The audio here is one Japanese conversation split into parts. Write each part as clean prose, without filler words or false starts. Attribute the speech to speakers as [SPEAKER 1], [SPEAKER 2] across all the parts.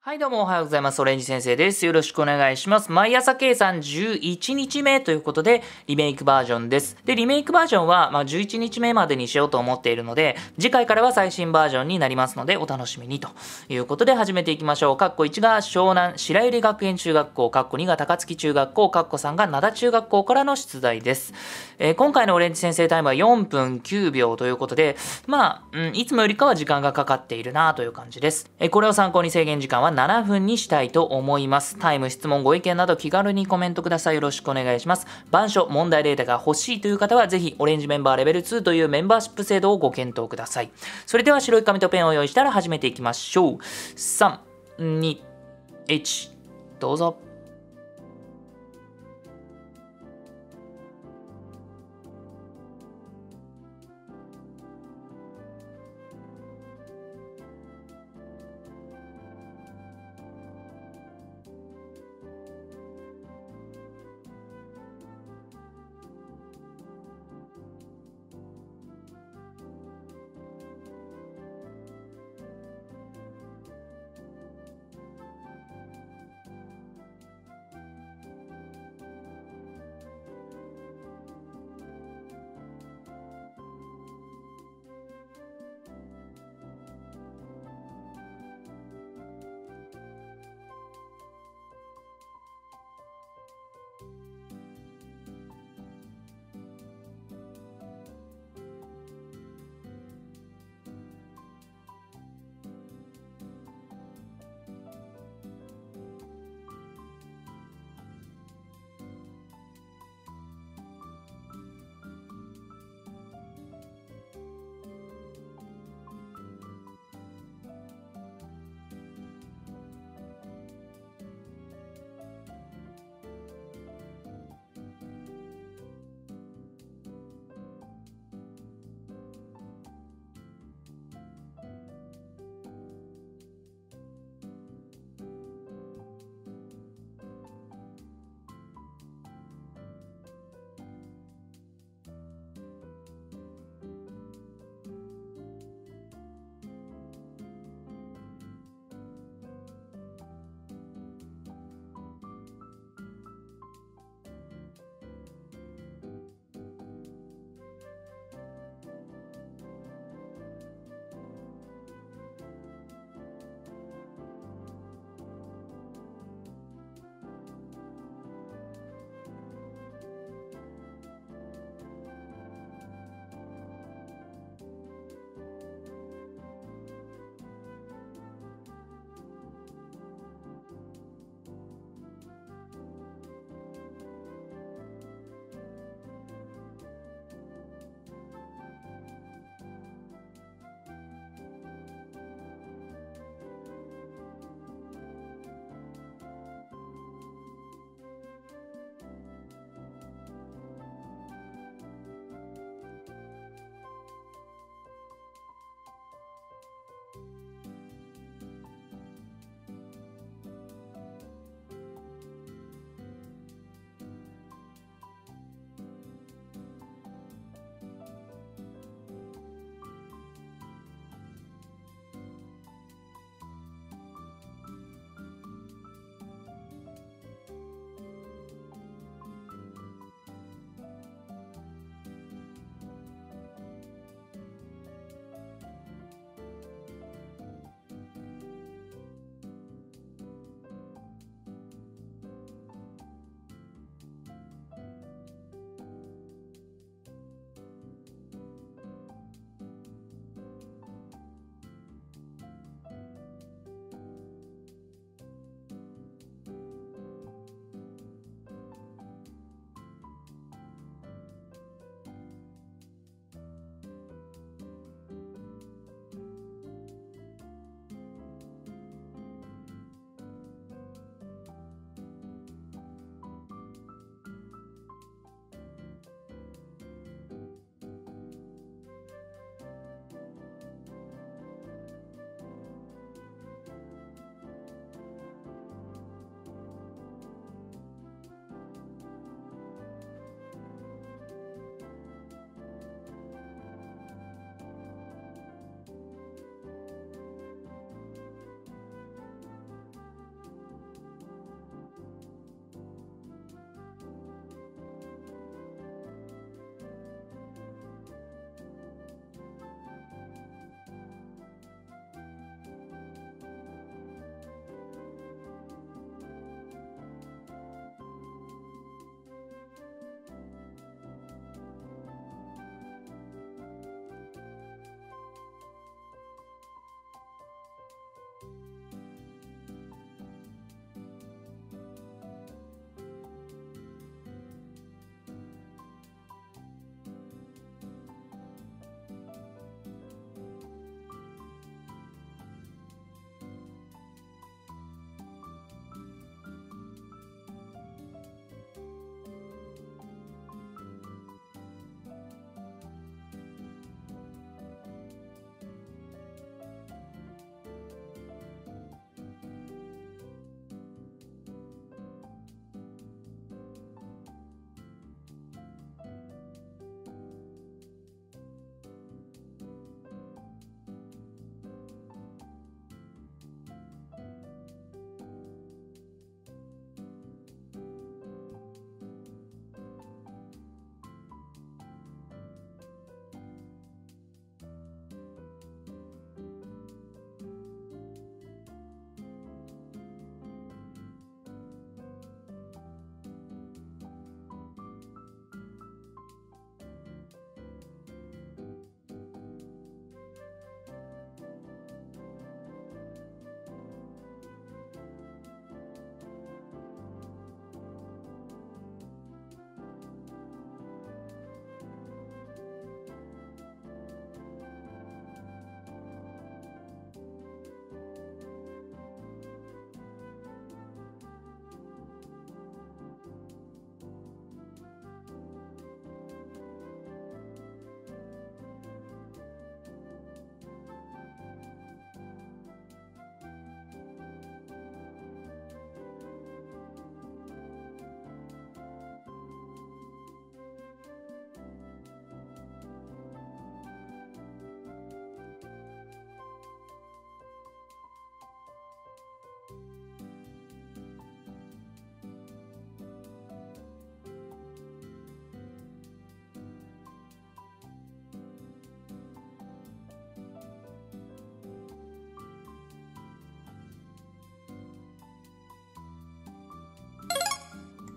[SPEAKER 1] はい、どうもおはようございます。オレンジ先生です。よろしくお願いします。毎朝計算11日目ということで、リメイクバージョンです。で、リメイクバージョンは、11日目までにしようと思っているので、次回からは最新バージョンになりますので、お楽しみにということで始めていきましょう。1が湘南白百合学園中学校、2が高槻中学校、3が灘中学校からの出題です。今回のオレンジ先生タイムは4分9秒ということで、いつもよりかは時間がかかっているなという感じです。これを参考に制限時間は7分にしたいと思います。タイム、質問、ご意見など気軽にコメントください。よろしくお願いします。板書、問題データが欲しいという方はぜひオレンジメンバーレベル2というメンバーシップ制度をご検討ください。それでは白い紙とペンを用意したら始めていきましょう。3、2、1、どうぞ。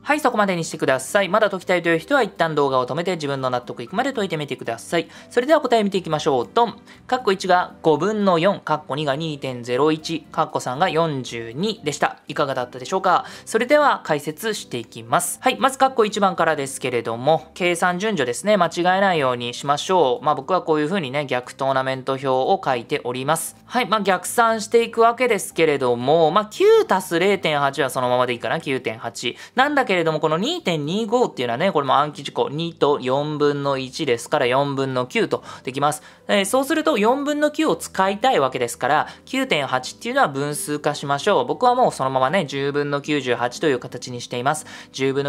[SPEAKER 1] はい、そこまでにしてください。まだ解きたいという人は一旦動画を止めて自分の納得いくまで解いてみてください。それでは答え見ていきましょう。ドン。カッコ1が5分の4、カッコ2が 2.01、カッコ3が42でした。いかがだったでしょうか？それでは解説していきます。はい、まずカッコ1番からですけれども、計算順序ですね、間違えないようにしましょう。僕はこういう風にね、逆トーナメント表を書いております。はい、逆算していくわけですけれども、9足す 0.8 はそのままでいいかな、9.8。なんだけれども、この 2.25 っていうのはね、これも暗記事項、2と4分の1ですから4分の9とできます。そうすると4分の9を使いたいわけですから、9.8 っていうのは分数化しましょう。僕はもうそのままね、10分の98という形にしています。10分の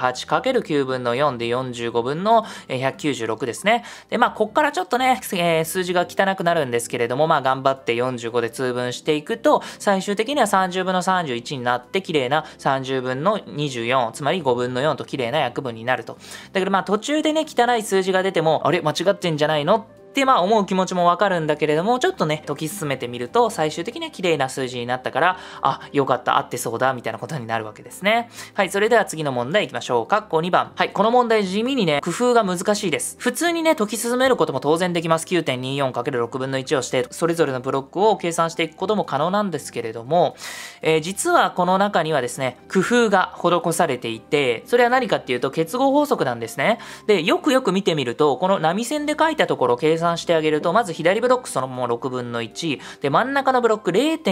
[SPEAKER 1] 98×9 分の4で45分の196ですね。で、こっからちょっとね、数字が汚くなるんですけれども、頑張って45で通分していくと、最終的には30分の31になって、綺麗な30分の24、つまり5分の4と綺麗な約分になると。だから途中でね、汚い数字が出ても、あれ間違ってんじゃないのって思う気持ちもわかるんだけれども、ちょっとね、解き進めてみると、最終的には綺麗な数字になったから、あ、よかった、合ってそうだ、みたいなことになるわけですね。はい、それでは次の問題いきましょう。カッコ2番。はい、この問題地味にね、工夫が難しいです。普通にね、解き進めることも当然できます。9.24×6 分の1をして、それぞれのブロックを計算していくことも可能なんですけれども、実はこの中にはですね、工夫が施されていて、それは何かっていうと、結合法則なんですね。で、よくよく見てみると、この波線で書いたところ計算してあげると、まず左ブロックそのまま6分の1で、真ん中のブロック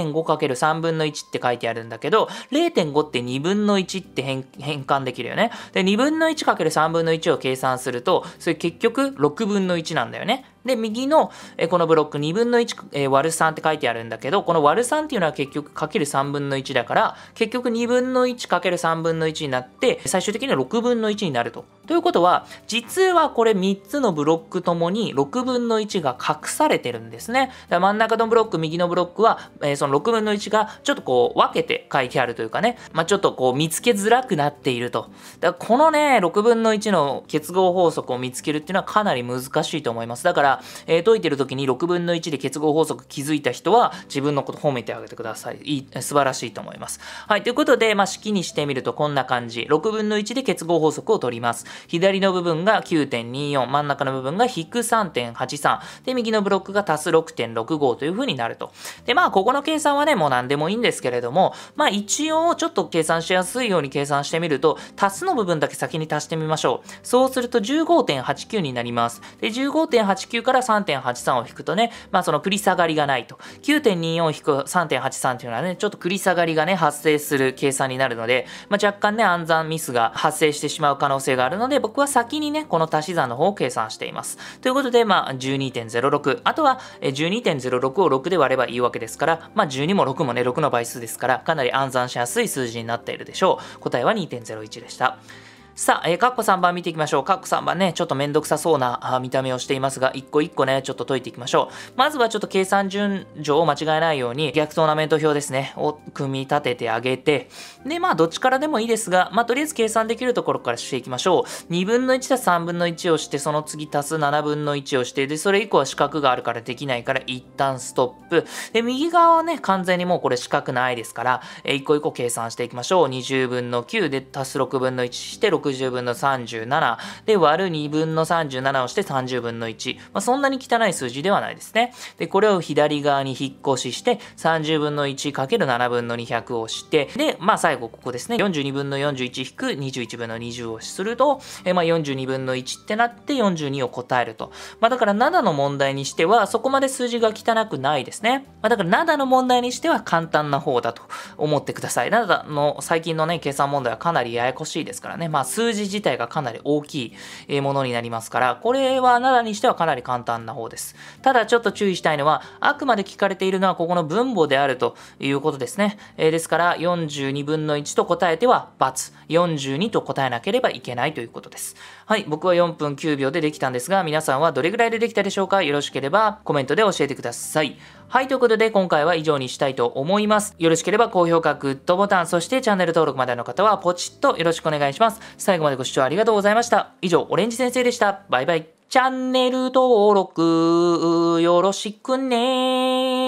[SPEAKER 1] 0.5×3 分の1って書いてあるんだけど、 0.5 って2分の1って変換できるよね。で、2分の 1×3 分の1を計算すると、それ結局6分の1なんだよね。で、右のこのブロック2分の1、割る3って書いてあるんだけど、この割る3っていうのは結局かける3分の1だから、結局2分の1かける3分の1になって、最終的には6分の1になると。ということは、実はこれ3つのブロックともに6分の1が隠されてるんですね。だから真ん中のブロック、右のブロックは、その6分の1がちょっと分けて書いてあるというかね、ちょっと見つけづらくなっていると。だからこのね、6分の1の結合法則を見つけるっていうのはかなり難しいと思います。だから、解いてる時に6分の1で結合法則気づいた人は自分のこと褒めてあげてください。素晴らしいと思います。はい、ということで、式にしてみるとこんな感じ。6分の1で結合法則を取ります。左の部分が 9.24、真ん中の部分が引く 3.83、で、右のブロックが足す 6.65 という風になると。で、ここの計算はね、もう何でもいいんですけれども、一応ちょっと計算しやすいように計算してみると、足すの部分だけ先に足してみましょう。そうすると 15.89 になります。で、15.89 から3.83 を引くとね、その繰り下がりがないと。9.24 引く 3.83 というのはね、ちょっと繰り下がりがね、発生する計算になるので、若干ね、暗算ミスが発生してしまう可能性があるので、僕は先にね、この足し算の方を計算しています。ということで、12.06、あとは 12.06 を6で割ればいいわけですから、12も6もね、6の倍数ですから、かなり暗算しやすい数字になっているでしょう。答えは 2.01 でした。さあ、カッコ3番見ていきましょう。カッコ3番ね、ちょっとめんどくさそうな見た目をしていますが、一個一個ね、ちょっと解いていきましょう。まずはちょっと計算順序を間違えないように、逆トーナメント表ですね、を組み立ててあげて、で、どっちからでもいいですが、とりあえず計算できるところからしていきましょう。2分の1足す3分の1をして、その次足す7分の1をして、で、それ以降は四角があるからできないから、一旦ストップ。で、右側はね、完全にもうこれ四角ないですから、一個一個計算していきましょう。20分の9で足す6分の1して、60分の37で割る2分の37をして30分の1、そんなに汚い数字ではないですね。でこれを左側に引っ越しして30分の 1×7 分の200をして、で最後ここですね、42分の41引く21分の20をすると、42分の1ってなって42を答えると。だから7の問題にしてはそこまで数字が汚くないですね。だから7の問題にしては簡単な方だと思ってください。7の最近のね計算問題はかなりややこしいですからね。数字自体がかなり大きいものになりますから、これは7にしてはかなり簡単な方です。ただちょっと注意したいのは、あくまで聞かれているのはここの分母であるということですね。ですから42分の1と答えては×、42と答えなければいけないということです。はい、僕は4分9秒でできたんですが、皆さんはどれぐらいでできたでしょうか？よろしければコメントで教えてください。はい、ということで今回は以上にしたいと思います。よろしければ高評価、グッドボタン、そしてチャンネル登録までの方はポチッとよろしくお願いします。最後までご視聴ありがとうございました。以上、オレンジ先生でした。バイバイ。チャンネル登録よろしくね。